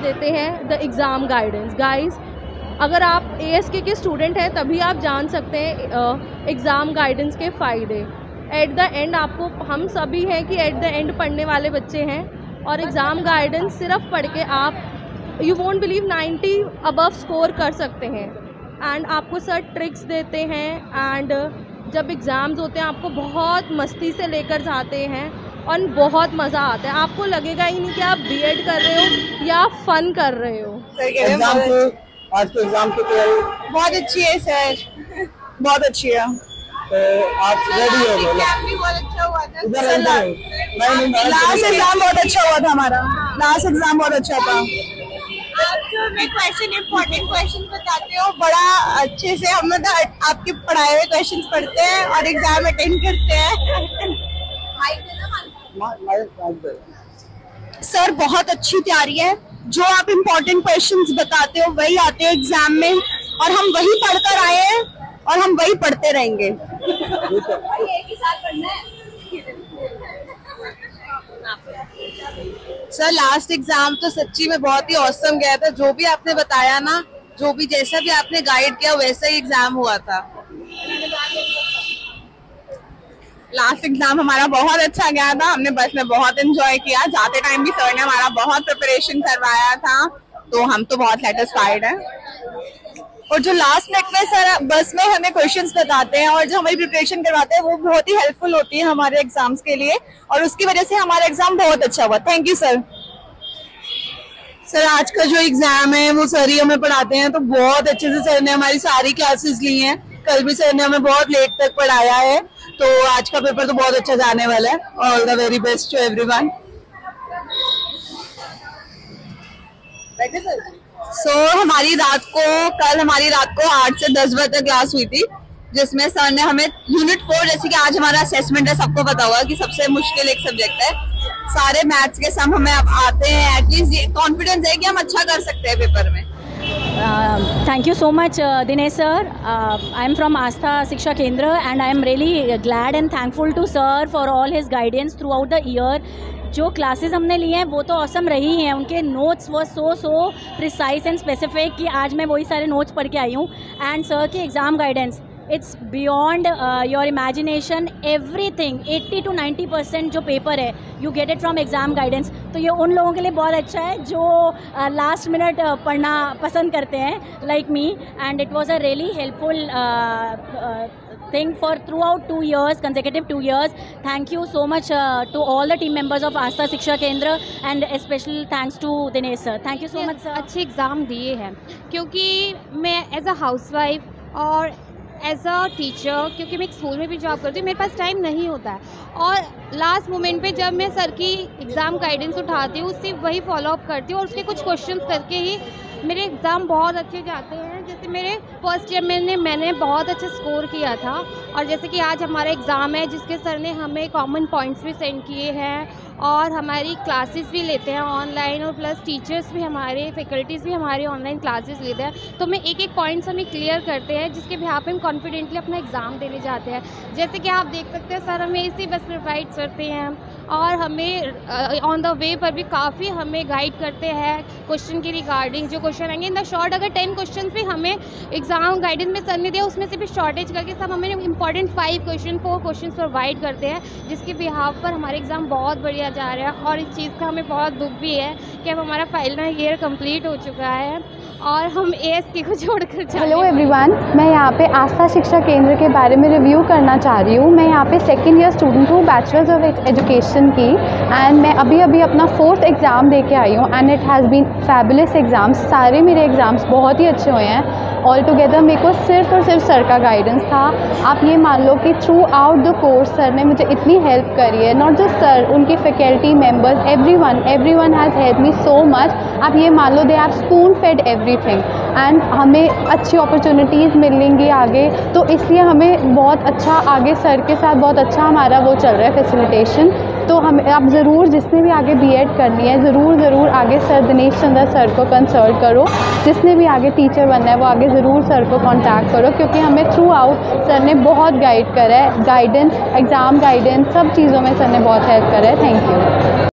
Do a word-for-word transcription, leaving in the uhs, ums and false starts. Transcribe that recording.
देते हैं the exam guidance. Guys, अगर आप ए एस के के स्टूडेंट हैं तभी आप जान सकते हैं एग्ज़ाम गाइडेंस के फ़ायदे। एट द एंड आपको, हम सभी हैं कि एट द एंड पढ़ने वाले बच्चे हैं, और एग्ज़ाम गाइडेंस सिर्फ पढ़ के आप you won't believe ninety above score कर सकते हैं। एंड आपको सर ट्रिक्स देते हैं, एंड जब एग्ज़ाम्स होते हैं आपको बहुत मस्ती से लेकर जाते हैं और बहुत मज़ा आता है। आपको लगेगा ही नहीं कि आप बी एड कर रहे हो या फन कर रहे हो। एग्जाम के आज के एग्जाम की तैयारी बहुत अच्छी है सर, बहुत अच्छी है। तो आप रेडी हो गए? एग्जाम भी बहुत अच्छा हुआ था। इधर इधर लास्ट एग्जाम बहुत अच्छा हुआ था हमारा, लास्ट एग्जाम बहुत अच्छा था। आप जो हमें क्वेश्चन इम्पोर्टेंट क्वेश्चन बताते हो बड़ा अच्छे से, हम मतलब आपके पढ़ाए हुए क्वेश्चन पढ़ते हैं और एग्जाम अटेंड करते हैं। सर बहुत अच्छी तैयारी है, जो आप इम्पोर्टेंट क्वेश्चंस बताते हो वही आते हैं एग्जाम में, और हम वही पढ़कर आए हैं और हम वही पढ़ते रहेंगे। एक ही साल पढ़ना है। सर लास्ट एग्जाम तो सच्ची में बहुत ही औसम गया था। जो भी आपने बताया ना, जो भी जैसा भी आपने गाइड किया वैसा ही एग्जाम हुआ था। लास्ट एग्जाम हमारा बहुत अच्छा गया था, हमने बस में बहुत एंजॉय किया। जाते टाइम भी सर ने हमारा बहुत प्रिपरेशन करवाया था, तो हम तो बहुत सेटिस्फाइड हैं। और जो लास्ट मिनट में सर बस में हमें क्वेश्चंस बताते हैं और जो हमारी प्रिपरेशन करवाते हैं वो बहुत ही हेल्पफुल होती है हमारे एग्जाम्स के लिए, और उसकी वजह से हमारा एग्जाम बहुत अच्छा हुआ। Thank you sir. सर आज का जो एग्जाम है वो सर ही हमें पढ़ाते हैं, तो बहुत अच्छे से सर ने हमारी सारी क्लासेस ली हैं। कल भी सर ने हमें बहुत लेट तक पढ़ाया है, तो आज का पेपर तो बहुत अच्छा जाने वाला है। All the very best to everyone. So so, हमारी रात को कल हमारी रात को आठ से दस बजे तक क्लास हुई थी, जिसमें सर ने हमें यूनिट फोर, जैसे कि आज हमारा असेसमेंट है, सबको पता होगा कि सबसे मुश्किल एक सब्जेक्ट है, सारे मैथ्स के सम हमें अब आते हैं। एटलीस्ट ये कॉन्फिडेंस है कि हम अच्छा कर सकते हैं पेपर में। Uh, thank you so much, uh, Dinesh sir. Uh, I am from Aastha Shiksha Kendra, and I am really glad and thankful to sir for all his guidance throughout the year. जो classes हमने लिए हैं वो तो awesome रही हैं, उनके notes वो so so precise and specific कि आज मैं वही सारे नोट्स पढ़ के आई हूँ। एंड सर की exam guidance, it's beyond your imagination. Everything eighty to ninety percent जो पेपर है you get it from exam guidance. तो ये उन लोगों के लिए बहुत अच्छा है जो लास्ट मिनट पढ़ना पसंद करते हैं, like me. And it was a really helpful thing for throughout two years, consecutive two years. Thank you so much uh, to all the team members of Aastha Shiksha Kendra, and special thanks to Dinesh sir. Thank you so much sir. अच्छे exam दिए हैं, क्योंकि मैं as a housewife और as a teacher, क्योंकि मैं एक school में भी जॉब करती हूँ, मेरे पास टाइम नहीं होता है। और लास्ट मोमेंट पे जब मैं सर की एग्ज़ाम गाइडेंस उठाती हूँ, उससे वही फॉलो अप करती हूँ और उसके कुछ क्वेश्चंस करके ही मेरे एग्ज़ाम बहुत अच्छे जाते हैं। जैसे मेरे फर्स्ट ईयर मैंने मैंने बहुत अच्छा स्कोर किया था, और जैसे कि आज हमारा एग्ज़ाम है जिसके सर ने हमें कॉमन पॉइंट्स भी सेंड किए हैं, और हमारी क्लासेस भी लेते हैं ऑनलाइन, और प्लस टीचर्स भी हमारे फैकल्टीज़ भी हमारी ऑनलाइन क्लासेस लेते हैं। तो मैं एक एक पॉइंट्स हमें क्लियर करते हैं, जिसके बिहार पे हम कॉन्फिडेंटली अपना एग्ज़ाम देने जाते हैं। जैसे कि आप देख सकते हैं सर हमें इसी बस प्रोवाइड करते हैं, और हमें ऑन द वे पर भी काफ़ी हमें गाइड करते हैं क्वेश्चन की रिगार्डिंग। जो क्वेश्चन आएंगे इन द शॉर्ट, अगर टेन क्वेश्चन भी हमें एग्ज़ाम गाइडेंस में सर ने दिया, उसमें से भी शॉर्टेज करके सब हमें important five question four question provide करते हैं, जिसके बिहाफ पर हमारे एग्ज़ाम बहुत बढ़िया जा रहा है। और इस चीज़ का हमें बहुत दुख भी है कि अब हमारा फाइनल ईयर कंप्लीट हो चुका है और हम ए एस के को छोड़कर जा। हेलो एवरीवन, मैं यहाँ पे आस्था शिक्षा केंद्र के बारे में रिव्यू करना चाह रही हूँ। मैं यहाँ पे सेकेंड ईयर स्टूडेंट हूँ बैचलर्स ऑफ एजुकेशन की, एंड मैं अभी अभी अपना फोर्थ एग्ज़ाम दे के आई हूँ, and it has been fabulous exams. सारे मेरे एग्ज़ाम्स बहुत ही अच्छे हुए हैं। ऑल टुगेदर मेरे को सिर्फ और सिर्फ सर का गाइडेंस था। आप ये मान लो कि throughout the course sir ने मुझे इतनी हेल्प करी है, नॉट जस्ट सर, उनकी faculty members, every one every one has help me so much. आप ये मान लो they have spoon fed everything, and हमें अच्छी अपॉर्चुनिटीज़ मिलेंगी आगे, तो इसलिए हमें बहुत अच्छा आगे सर के साथ बहुत अच्छा हमारा वो चल रहा है फैसिलिटेशन। तो हम आप ज़रूर जिसने भी आगे बीएड करनी है, ज़रूर ज़रूर आगे सर दिनेश चंद्र सर को कंसल्ट करो। जिसने भी आगे टीचर बनना है वो आगे ज़रूर सर को कांटेक्ट करो, क्योंकि हमें थ्रू आउट सर ने बहुत गाइड करा है। गाइडेंस, एग्ज़ाम गाइडेंस, सब चीज़ों में सर ने बहुत हेल्प करा है। Thank you.